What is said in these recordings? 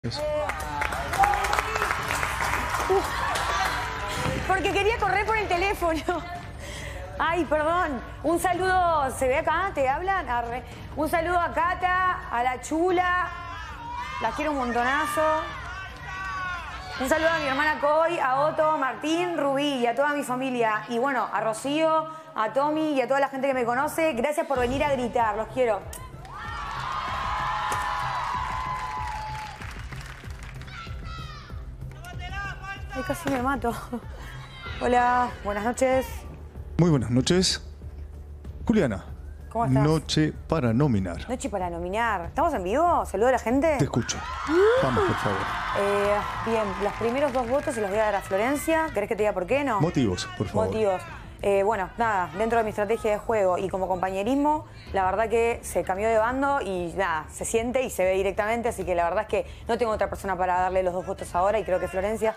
Porque quería correr por el teléfono. Ay, perdón. Un saludo, ¿se ve acá? ¿Te hablan? Arre. Un saludo a Cata, a la Chula. Las quiero un montonazo. Un saludo a mi hermana Coy, a Otto, Martín, Rubí y a toda mi familia. Y bueno, a Rocío, a Tommy y a toda la gente que me conoce. Gracias por venir a gritar. Los quiero. Ay, casi me mato. Hola, buenas noches. Muy buenas noches. Juliana. ¿Cómo estás? Noche para nominar. Noche para nominar. ¿Estamos en vivo? ¿Saludo a la gente? Te escucho. Vamos, por favor. Bien, los primeros 2 votos se los voy a dar a Florencia. ¿Querés que te diga por qué? No. Motivos, por favor. Motivos. Bueno, nada, dentro de mi estrategia de juego y como compañerismo, la verdad que se cambió de bando y nada, se siente y se ve directamente, así que la verdad es que no tengo otra persona para darle los 2 votos ahora y creo que Florencia.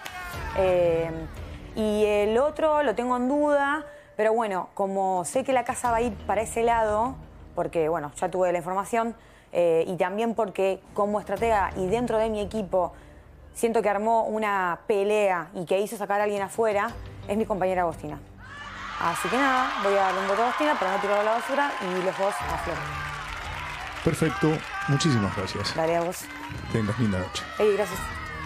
Y el otro lo tengo en duda, pero bueno, como sé que la casa va a ir para ese lado, porque bueno, ya tuve la información, y también porque como estratega y dentro de mi equipo siento que armó una pelea y que hizo sacar a alguien afuera, es mi compañera Agostina. Así que nada, voy a darle un voto a Agostina para no tirarlo a la basura y los 2 a Flor. Perfecto. Muchísimas gracias. Dale a vos. Tengas linda noche. Gracias.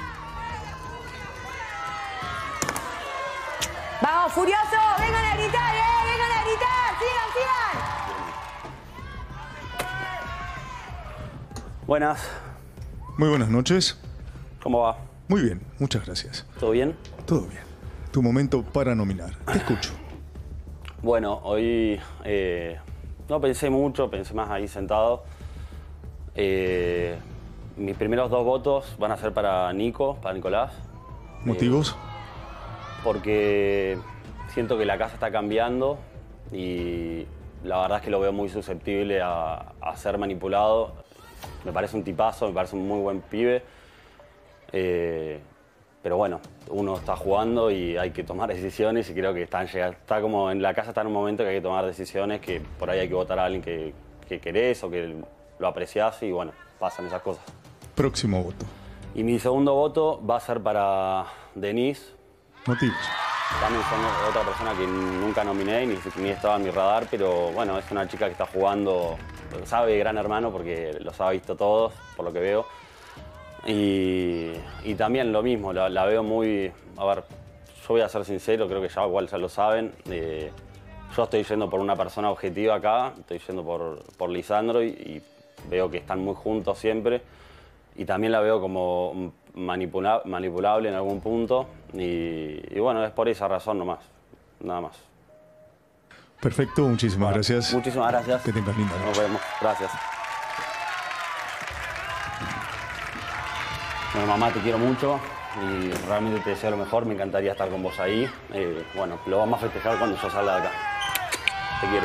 ¡Vamos, furiosos! ¡Vengan a gritar, ¡Vengan a gritar! ¡Sigan, sigan! Buenas. Muy buenas noches. ¿Cómo va? Muy bien, muchas gracias. ¿Todo bien? Todo bien. Tu momento para nominar. Te escucho. Bueno, hoy no pensé mucho, pensé más ahí sentado. Mis primeros 2 votos van a ser para Nico, para Nicolás. ¿Motivos? Porque siento que la casa está cambiando y la verdad es que lo veo muy susceptible a ser manipulado. Me parece un tipazo, me parece un muy buen pibe. Pero bueno, uno está jugando y hay que tomar decisiones y creo que está como en la casa está en un momento que hay que tomar decisiones, que por ahí hay que votar a alguien que querés o que lo apreciás y bueno, pasan esas cosas. Próximo voto. Y mi segundo voto va a ser para Denise. ¿Motivos? También son otra persona que nunca nominé ni estaba en mi radar, pero bueno, es una chica que está jugando, sabe Gran Hermano porque los ha visto todos, por lo que veo. Y también lo mismo, la veo muy... A ver, yo voy a ser sincero, creo que ya igual ya lo saben. Yo estoy yendo por una persona objetiva acá, estoy yendo por Lisandro y veo que están muy juntos siempre. Y también la veo como manipulable en algún punto. Y bueno, es por esa razón nomás, nada más. Perfecto, muchísimas gracias. Muchísimas gracias. Que tengas linda noche. Nos vemos, gracias. Bueno, mamá, te quiero mucho y realmente te deseo lo mejor. Me encantaría estar con vos ahí. Bueno, lo vamos a festejar cuando yo salga de acá. Te quiero.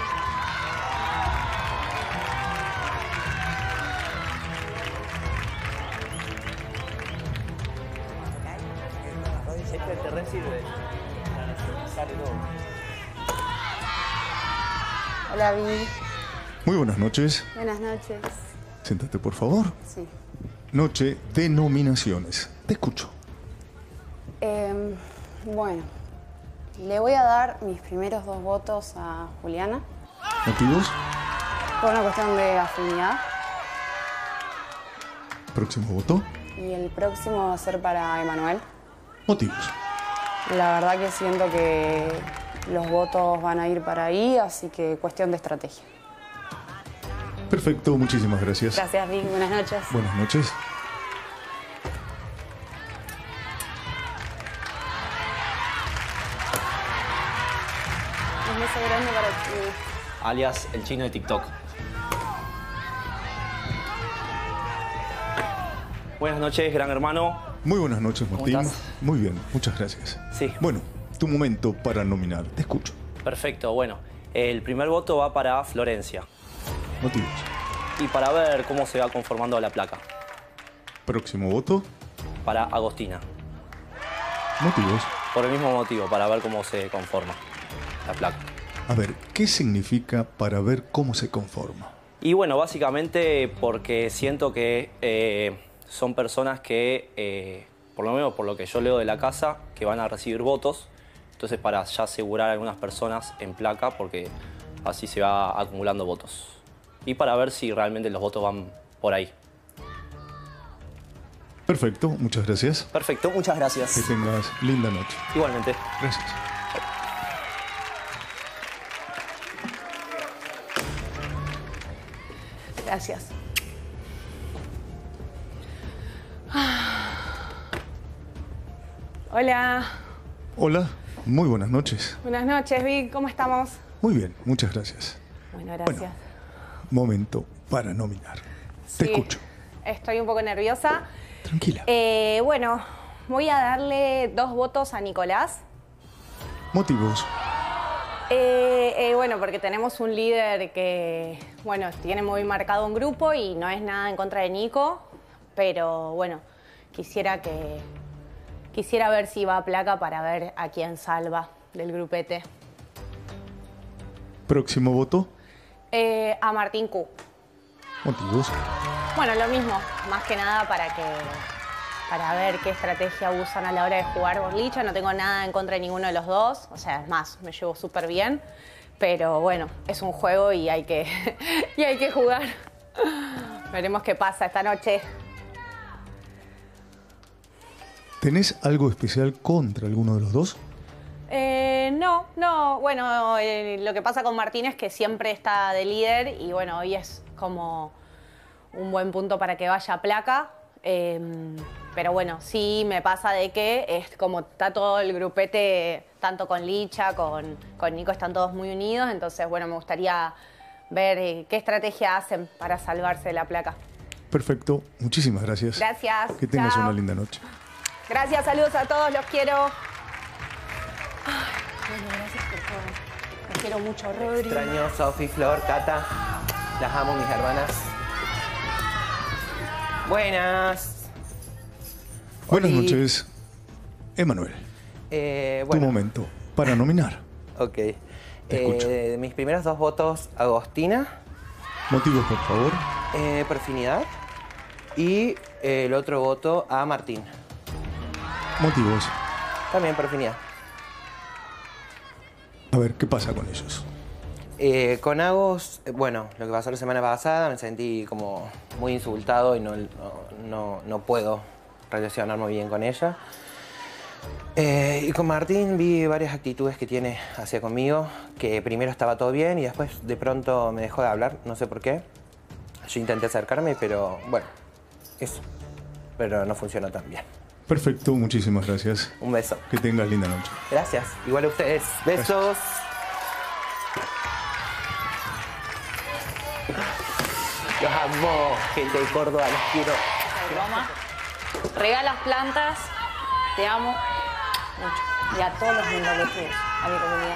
Te resirve. Sale todo. Hola, Vi. Muy buenas noches. Buenas noches. Siéntate, por favor. Sí. Noche de nominaciones. Te escucho. Bueno, le voy a dar mis primeros 2 votos a Juliana ¿Motivos? por una cuestión de afinidad. Próximo voto. Y el próximo va a ser para Emanuel. Motivos. La verdad que siento que los votos van a ir para ahí, así que cuestión de estrategia. Perfecto, muchísimas gracias. Gracias, Vi. Buenas noches. Buenas noches. Un beso grande para ti. Alias el chino de TikTok. Buenas noches, Gran Hermano. Muy buenas noches, Martín. estás? Muy bien, muchas gracias. Sí. Bueno, tu momento para nominar. Te escucho. Perfecto, bueno. El primer voto va para Florencia. Motivos. Y para ver cómo se va conformando la placa. Próximo voto. Para Agostina. Motivos. Por el mismo motivo, para ver cómo se conforma la placa. A ver, ¿qué significa para ver cómo se conforma? Y bueno, básicamente porque siento que son personas que, por lo menos por lo que yo leo de la casa, que van a recibir votos. Entonces, para ya asegurar a algunas personas en placa, porque así se va acumulando votos. Y para ver si realmente los votos van por ahí. Perfecto, muchas gracias. Perfecto, muchas gracias. Que tengas linda noche. Igualmente. Gracias. Gracias. Hola. Hola, muy buenas noches. Buenas noches, Vic. ¿Cómo estamos? Muy bien, muchas gracias. Bueno, gracias. Momento para nominar. Te Sí, escucho. Estoy un poco nerviosa. Tranquila. Bueno, voy a darle 2 votos a Nicolás. Motivos. Bueno, porque tenemos un líder que, bueno, tiene muy marcado un grupo y no es nada en contra de Nico, pero bueno, quisiera ver si va a placa para ver a quién salva del grupete. Próximo voto. A Martín Q. Motivos. Bueno, lo mismo, más que nada para ver qué estrategia usan a la hora de jugar boliche. No tengo nada en contra de ninguno de los dos, o sea, es más, me llevo súper bien, pero bueno, es un juego y hay que, y hay que jugar. Veremos qué pasa esta noche. ¿Tenés algo especial contra alguno de los dos? No, bueno, lo que pasa con Martín es que siempre está de líder y bueno, hoy es como un buen punto para que vaya a placa. Pero bueno, sí me pasa de que es como está todo el grupete, tanto con Licha, con Nico, están todos muy unidos. Entonces, bueno, me gustaría ver qué estrategia hacen para salvarse de la placa. Perfecto, muchísimas gracias. Gracias. Que tengas Chao. una linda noche. Gracias, saludos a todos, los quiero. Ay, bueno, gracias por todo. Los quiero mucho, Rodri. Extraño, Sofi, Flor, Cata. Las amo, mis hermanas. Buenas. Buenas Oli. noches, Emanuel. Tu Bueno, momento para nominar. ok. Te escucho. Mis primeros 2 votos, Agostina, Motivos, por favor. por afinidad. Y el otro voto a Martín, Motivos. también por afinidad. A ver, ¿qué pasa con ellos? Con Agos, bueno, lo que pasó la semana pasada, me sentí como muy insultado y no puedo relacionarme bien con ella. Y con Martín vi varias actitudes que tiene hacia conmigo, que primero estaba todo bien y después de pronto me dejó de hablar, no sé por qué. Yo intenté acercarme, pero bueno, eso. Pero no funcionó tan bien. Perfecto, muchísimas gracias. Un beso. Que tengas linda noche. Gracias. Igual a ustedes. Besos. Los amo, gente de Córdoba, los quiero. Broma. Regalas plantas, te amo mucho. Y a todos los mindolotudos, a mi comunidad.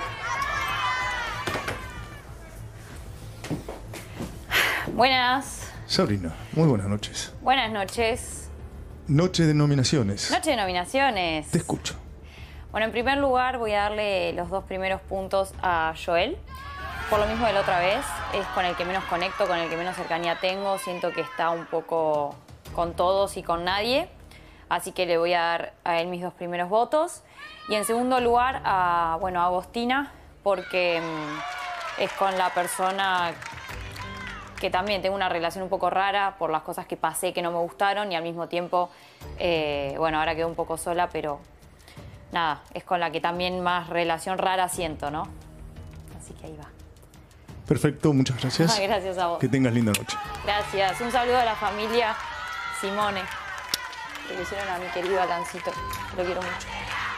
Buenas. Sabrina, muy buenas noches. Buenas noches. Noche de nominaciones. Noche de nominaciones. Te escucho. Bueno, en primer lugar voy a darle los 2 primeros puntos a Joel. Por lo mismo de la otra vez, es con el que menos conecto, con el que menos cercanía tengo. Siento que está un poco con todos y con nadie. Así que le voy a dar a él mis 2 primeros votos. Y en segundo lugar, a Agostina, porque es con la persona que también tengo una relación un poco rara por las cosas que pasé que no me gustaron y al mismo tiempo, bueno, ahora quedo un poco sola, pero nada, es con la que también más relación rara siento, ¿no? Así que ahí va. Perfecto, muchas gracias. Gracias a vos. Que tengas linda noche. Gracias. Un saludo a la familia Simone, que le hicieron a mi querido Alancito. Lo quiero mucho.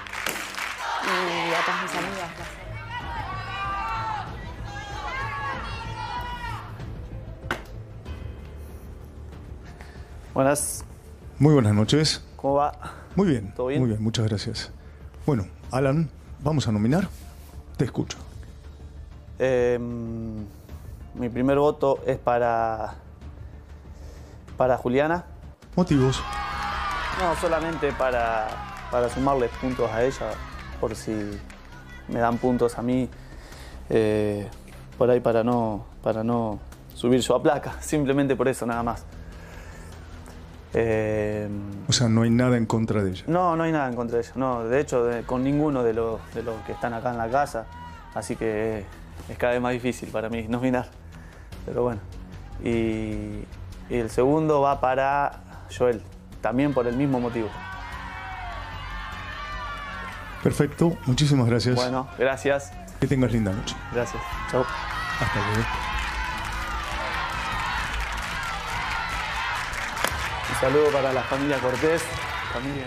Y a todas mis amigas. Gracias. Buenas, Muy buenas noches. ¿cómo va? Muy bien. ¿Todo bien? Muy bien, muchas gracias. Bueno, Alan, vamos a nominar. Te escucho. Mi primer voto es para Juliana. Motivos. No, solamente para sumarles puntos a ella, por si me dan puntos a mí, por ahí para no subir yo a placa, simplemente por eso nada más. O sea, no hay nada en contra de ella. No, no hay nada en contra de ella. No, de hecho, con ninguno de los que están acá en la casa. Así que es cada vez más difícil para mí nominar. Pero bueno. Y el segundo va para Joel, también por el mismo motivo. Perfecto, muchísimas gracias. Bueno, gracias. Que tengas linda noche. Gracias. Chao. Hasta luego. Un saludo para la familia Cortés. Familia.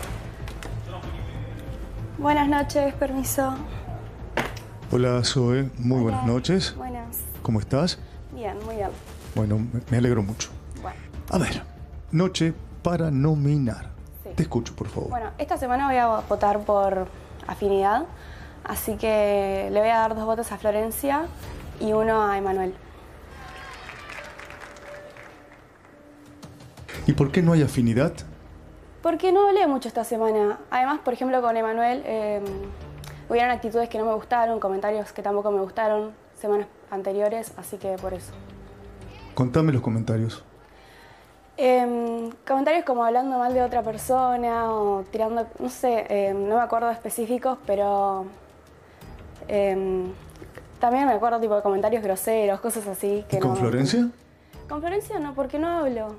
Buenas noches, permiso. Hola, Zoe. Muy buenas noches. Buenas. ¿Cómo estás? Bien, muy bien. Bueno, me alegro mucho. Bueno. A ver, noche para nominar. Sí. Te escucho, por favor. Bueno, esta semana voy a votar por afinidad, así que le voy a dar 2 votos a Florencia y 1 a Emanuel. ¿Y por qué no hay afinidad? Porque no hablé mucho esta semana. Además, por ejemplo, con Emanuel hubieron actitudes que no me gustaron, comentarios que tampoco me gustaron semanas anteriores, así que por eso. Contame los comentarios. Comentarios como hablando mal de otra persona o tirando, no sé, no me acuerdo de específicos, pero también me acuerdo tipo de comentarios groseros, cosas así. Que ¿Y con no, Florencia? Con Florencia no, porque no hablo.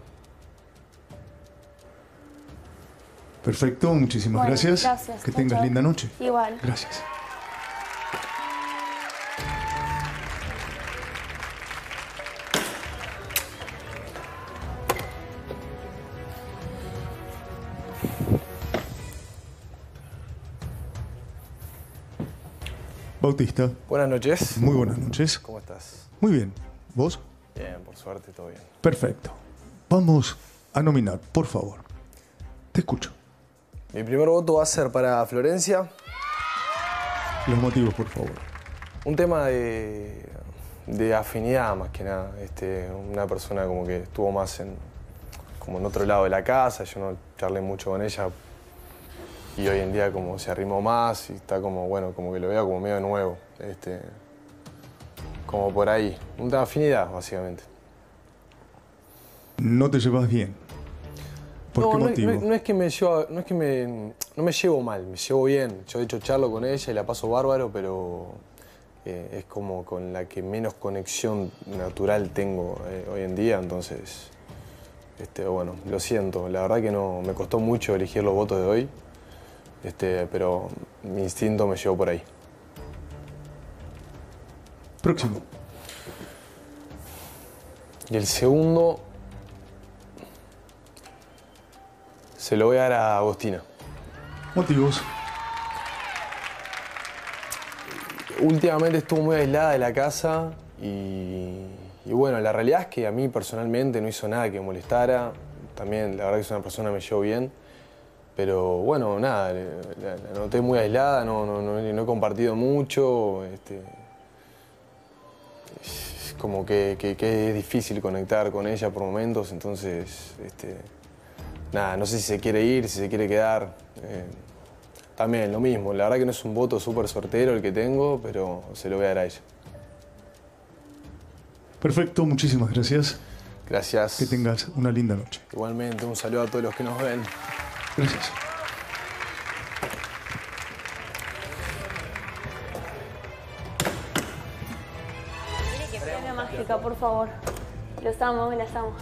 Perfecto, muchísimas Bueno, gracias. gracias. Que Chao, tengas chao. linda noche. Igual. Gracias. Bautista, Buenas noches. muy buenas noches. ¿Cómo estás? Muy bien. ¿Vos? Bien, por suerte, todo bien. Perfecto. Vamos a nominar, por favor. Te escucho. Mi primer voto va a ser para Florencia. Los motivos, por favor. Un tema de afinidad, más que nada. Una persona como que estuvo más como en otro lado de la casa. Yo no charlé mucho con ella. Y hoy en día como se arrimó más y está como, bueno, como que lo veo como medio nuevo. Como por ahí. Una afinidad, básicamente. No te llevas bien. ¿Por qué motivo? No es que me llevo, no me llevo mal, me llevo bien. Yo de hecho charlo con ella y la paso bárbaro, pero es como con la que menos conexión natural tengo hoy en día, entonces, bueno, lo siento. La verdad que no, me costó mucho elegir los votos de hoy, pero mi instinto me llevó por ahí. Próximo. Y el segundo se lo voy a dar a Agostina. Motivos. Últimamente estuvo muy aislada de la casa y bueno, la realidad es que a mí personalmente no hizo nada que me molestara. También la verdad que es una persona que me llevó bien. Pero bueno, nada, la noté muy aislada, no he compartido mucho. Es como que es difícil conectar con ella por momentos, entonces nada, no sé si se quiere ir, si se quiere quedar. También lo mismo, la verdad que no es un voto súper sortero el que tengo, pero se lo voy a dar a ella. Perfecto, muchísimas gracias. Gracias. Que tengas una linda noche. Igualmente, un saludo a todos los que nos ven. Gracias. Premio mágica, por favor. Los amo, las amo.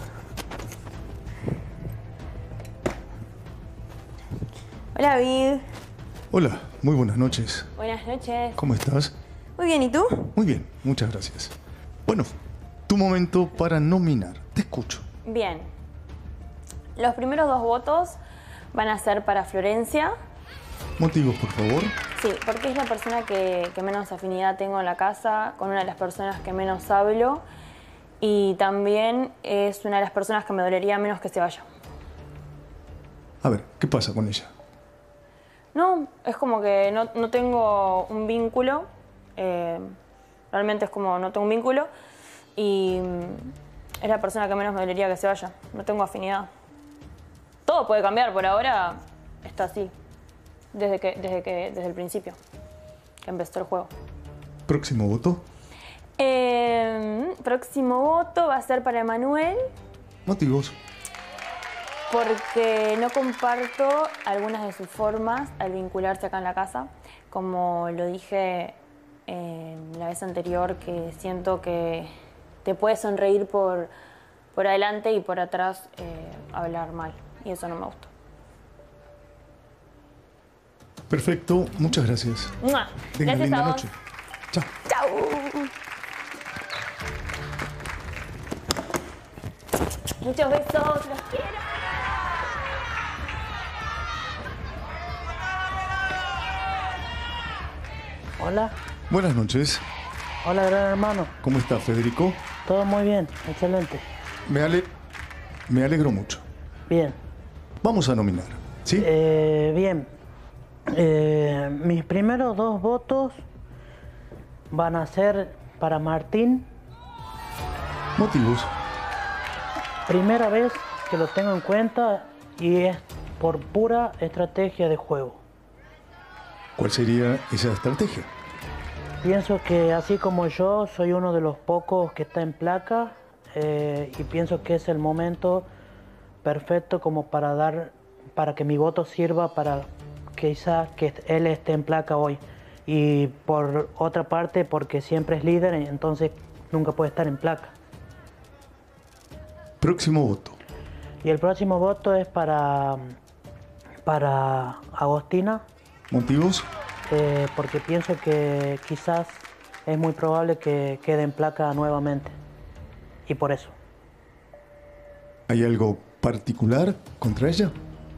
Hola, Vid. Hola, muy buenas noches. Buenas noches. ¿Cómo estás? Muy bien, ¿y tú? Muy bien, muchas gracias. Bueno, tu momento para nominar. Te escucho. Bien. Los primeros 2 votos van a ser para Florencia. Motivos, por favor. Sí, porque es la persona que menos afinidad tengo en la casa, con una de las personas que menos hablo y también es una de las personas que me dolería menos que se vaya. A ver, ¿qué pasa con ella? No, es como que no tengo un vínculo, realmente es como no tengo un vínculo y es la persona que menos me dolería que se vaya, no tengo afinidad. Todo puede cambiar, por ahora está así, desde el principio, que empezó el juego. Próximo voto. Próximo voto va a ser para Emanuel. Motivos. Porque no comparto algunas de sus formas al vincularse acá en la casa. Como lo dije la vez anterior, que siento que te puedes sonreír por adelante y por atrás hablar mal. Y eso no me gusta. Perfecto, muchas gracias. ¡Mua! Tengan Gracias linda a vos. noche. Chao. ¡Chao! Muchos besos, los quiero. Hola, Buenas noches. hola gran hermano. ¿Cómo está, Federico? Todo muy bien, excelente. Me alegro mucho. Bien. Vamos a nominar, ¿sí? Bien. Mis primeros 2 votos van a ser para Martín. Motivos. Primera vez que lo tengo en cuenta y es por pura estrategia de juego. ¿Cuál sería esa estrategia? Pienso que así como yo soy uno de los pocos que está en placa y pienso que es el momento perfecto como para que mi voto sirva para quizás que él esté en placa hoy. Y por otra parte porque siempre es líder, entonces nunca puede estar en placa. Próximo voto. Y el próximo voto es para Agostina. ¿Motivos? Porque pienso que quizás es muy probable que quede en placa nuevamente. Y por eso. ¿Hay algo particular contra ella?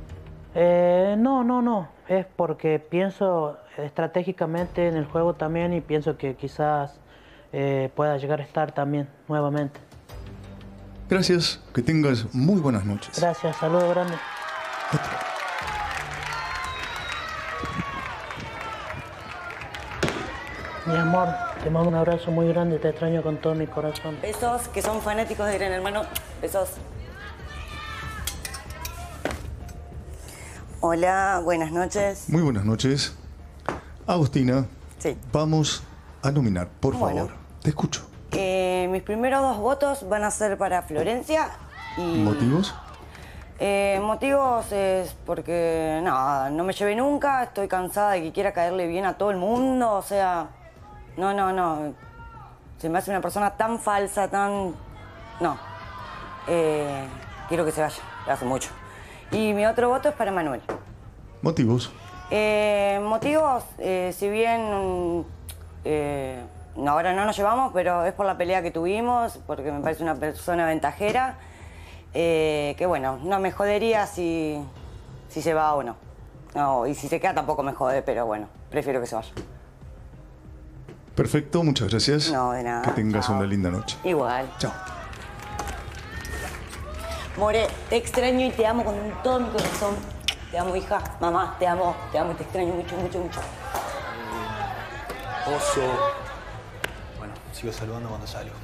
No. Es porque pienso estratégicamente en el juego también y pienso que quizás pueda llegar a estar también nuevamente. Gracias, que tengas muy buenas noches. Gracias, saludos grandes. Mi amor, te mando un abrazo muy grande, te extraño con todo mi corazón. Besos, que son fanáticos de Gran Hermano. Besos. Hola, buenas noches. Muy buenas noches. Agostina, Sí. vamos a nominar, por Bueno. favor. Te escucho. Mis primeros 2 votos van a ser para Florencia y... ¿Motivos? Motivos es porque, nada, no me llevé nunca, estoy cansada de que quiera caerle bien a todo el mundo, o sea, no. Se me hace una persona tan falsa, tan... No. Quiero que se vaya, le hace mucho. Y mi otro voto es para Manuel. ¿Motivos? Motivos, si bien ahora no nos llevamos, pero es por la pelea que tuvimos, porque me parece una persona ventajera, que bueno, no me jodería si se va o no. No, y si se queda tampoco me jode, pero bueno, prefiero que se vaya. Perfecto, muchas gracias. No, de nada. Que tengas Chao. una linda noche. Igual. Chao. More, te extraño y te amo con todo mi corazón. Te amo, hija. Mamá, te amo y te extraño mucho. Oso. Bueno, sigo saludando cuando salgo.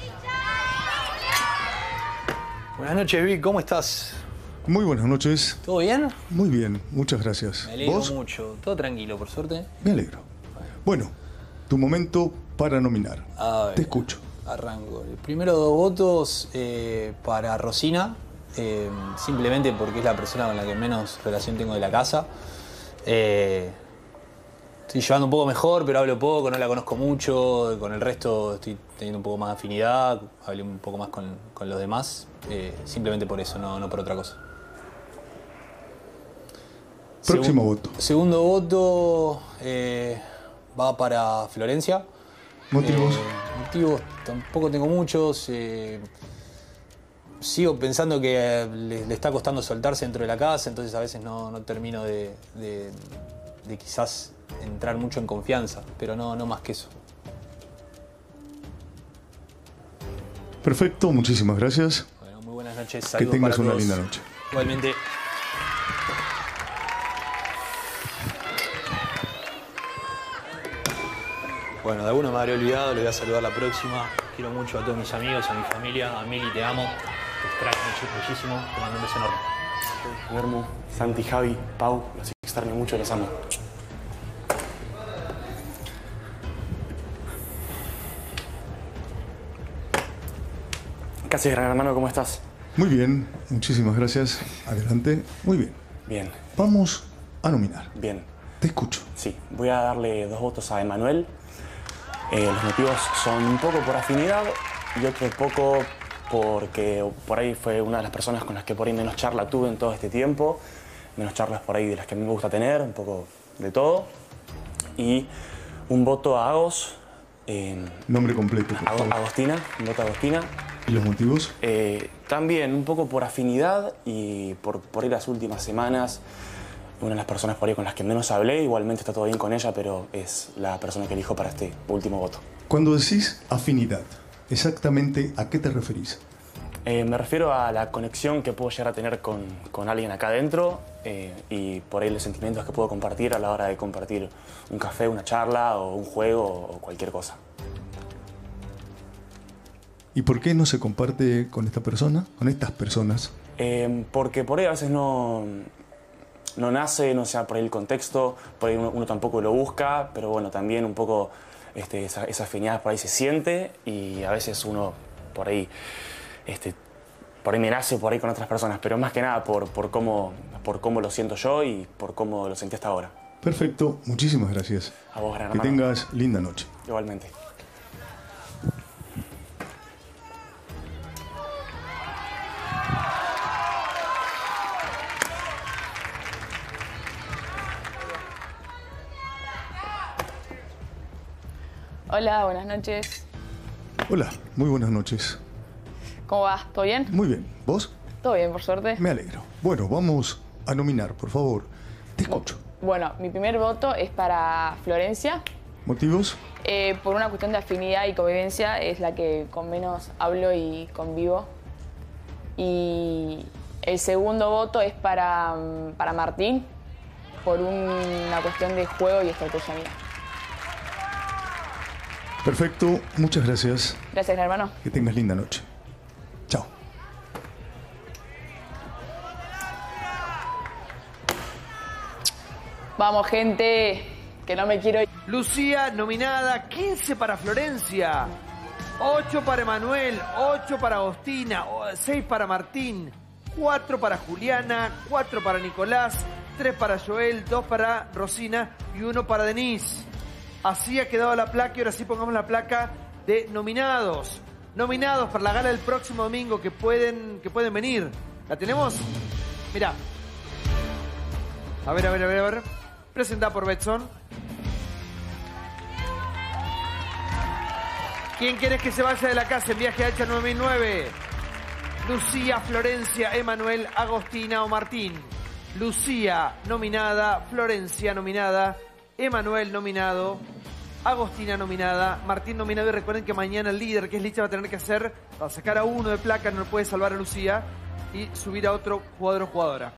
Buenas noches, Vic, ¿cómo estás? Muy buenas noches. ¿Todo bien? Muy bien, muchas gracias. Me alegro ¿Vos? mucho. Todo tranquilo, por suerte. Me alegro. Bueno, tu momento para nominar. A ver, Te escucho. arranco. El primero 2 votos para Rosina, simplemente porque es la persona con la que menos relación tengo de la casa. Estoy llevando un poco mejor, pero hablo poco, no la conozco mucho. Con el resto estoy teniendo un poco más de afinidad, hablé un poco más con los demás. Simplemente por eso, no por otra cosa. Próximo voto. Segundo voto va para Florencia. ¿Motivos? Motivos tampoco tengo muchos. Sigo pensando que le está costando soltarse dentro de la casa, entonces a veces no termino de quizás entrar mucho en confianza, pero no más que eso. Perfecto, muchísimas gracias. Bueno, muy buenas noches. Que Saludos tengas para una todos. linda noche. Igualmente. Bueno, de alguno me habré olvidado, le voy a saludar la próxima. Quiero mucho a todos mis amigos, a mi familia, a Mili, te amo. Te extraño muchísimo, te mando un beso enorme. Guillermo, Santi, Javi, Pau, los extraño mucho, los amo. ¿Qué haces, gran hermano? ¿Cómo estás? Muy bien, muchísimas gracias. Adelante. Muy bien. Bien. Vamos a nominar. Bien. Te escucho. Sí, voy a darle 2 votos a Emanuel. Los motivos son un poco por afinidad y otro poco porque por ahí fue una de las personas con las que por ahí menos charla tuve en todo este tiempo. Menos charlas por ahí de las que a mí me gusta tener, un poco de todo. Y un voto a Agos. Nombre completo, por favor. Agostina, un voto a Agostina. ¿Y los motivos? También un poco por afinidad y por ahí las últimas semanas. Una de las personas por ahí con las que menos hablé, igualmente está todo bien con ella, pero es la persona que elijo para este último voto. Cuando decís afinidad, ¿exactamente a qué te referís? Me refiero a la conexión que puedo llegar a tener con alguien acá adentro y por ahí los sentimientos que puedo compartir a la hora de compartir un café, una charla o un juego o cualquier cosa. ¿Y por qué no se comparte con esta persona, con estas personas? Porque por ahí a veces no nace, no sea por ahí el contexto, por ahí uno tampoco lo busca, pero bueno, también un poco esa afinidad por ahí se siente y a veces uno por ahí me nace por ahí con otras personas, pero más que nada por cómo lo siento yo y por cómo lo sentí hasta ahora. Perfecto, muchísimas gracias. A vos, gran Que hermano. tengas linda noche. Igualmente. Hola, buenas noches. Hola, muy buenas noches. ¿Cómo va? ¿Todo bien? Muy bien, ¿vos? Todo bien, por suerte. Me alegro. Bueno, vamos a nominar, por favor. Te escucho. Bueno, mi primer voto es para Florencia. ¿Motivos? Por una cuestión de afinidad y convivencia, es la que con menos hablo y convivo. Y el segundo voto es para Martín, por una cuestión de juego y estrategia mía. Perfecto, muchas gracias. Gracias, hermano. Que tengas linda noche. Chao. Vamos, gente, que no me quiero ir. Lucía, nominada, 15 para Florencia, 8 para Emanuel, 8 para Agostina, 6 para Martín, 4 para Juliana, 4 para Nicolás, 3 para Joel, 2 para Rosina y 1 para Denise. Así ha quedado la placa y ahora sí pongamos la placa de nominados. Nominados para la gala del próximo domingo que pueden venir. ¿La tenemos? Mirá. A ver. Presentada por Betson. ¿Quién querés que se vaya de la casa en viaje a Hacha 9009? Lucía, Florencia, Emanuel, Agostina o Martín. Lucía nominada, Florencia nominada, Emanuel nominado, Agostina nominada, Martín nominado. Y recuerden que mañana el líder, que es Licha, va a tener que hacer, para sacar a uno de placa, no puede salvar a Lucía y subir a otro jugador o jugadora.